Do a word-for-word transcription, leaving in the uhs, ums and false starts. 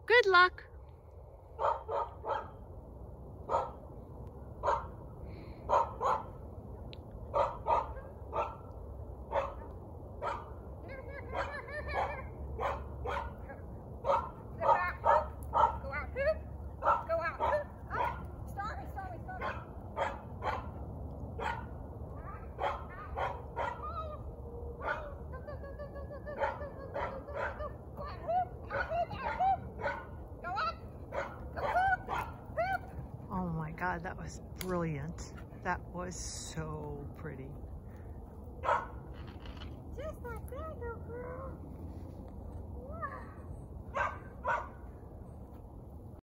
Good luck. Oh my God, that was brilliant. That was so pretty. Just like that, little girl.